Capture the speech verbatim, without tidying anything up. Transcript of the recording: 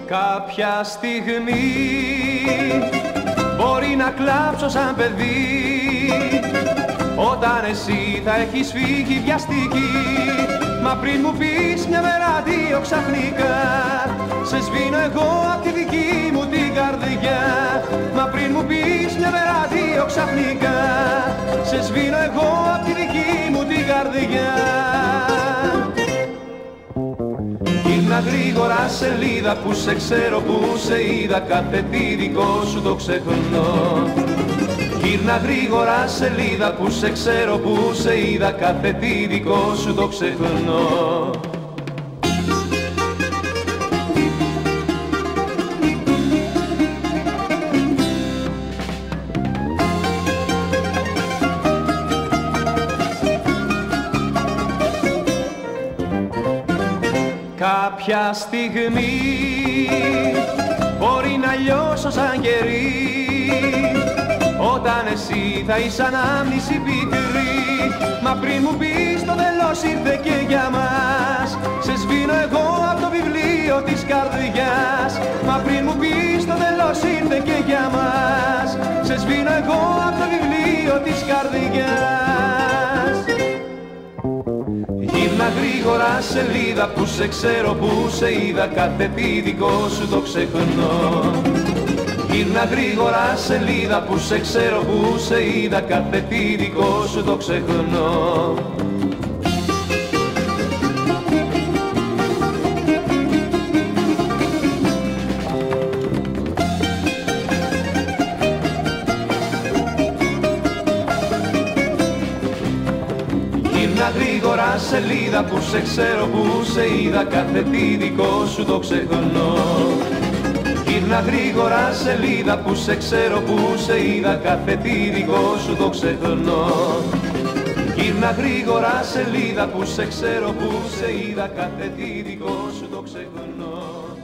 Κάποια στιγμή μπορεί να κλάψω σαν παιδί, όταν εσύ θα έχεις φύγει βιαστική. Μα πριν μου πεις μια μέρα αντίο ξαφνικά, σε σβήνω εγώ απ' τη δική μου την καρδιά. Μα πριν μου πεις μια μέρα αντίο ξαφνικά, σε σβήνω εγώ απ' τη δική μου την καρδιά. Γύρνα γρήγορα σελίδα που σε ξέρω, που σε είδα, κάθε τι δικό σου το ξεχνώ. Γύρνα γρήγορα σελίδα που σε ξέρω, που σε είδα, κάθε τι δικό σου το ξεχνώ. Κάποια στιγμή μπορεί να λιώσω σαν κερί, όταν εσύ θα είσαι ανάμνηση πικρή. Μα πριν μου πεις το τέλος ήρθε και για μας, σε σβήνω εγώ απ' το βιβλίο της καρδιάς. Μα πριν μου πεις το τέλος ήρθε και για μας, σε σβήνω εγώ απ' το βιβλίο της καρδιάς. Γύρνα γρήγορα σελίδα που σε ξέρω, που σε είδα, κάθε τι δικό σου το ξεχνώ. Γύρνα γρήγορα σελίδα που σε ξέρω, που σε είδα, κάθε τι δικό σου το ξεχνώ. Γύρνα γρήγορα σελίδα που σε ξέρω, που σε είδα, κάθε τι δικό σου το ξεχνώ. Γύρνα γρήγορα σελίδα που σε ξέρω, που σε είδα, κάθε τι δικό σου το ξεχνώ. Γύρνα γρήγορα σελίδα που σε ξέρω, που σε είδα, κάθε τι δικό σου το ξεχνώ.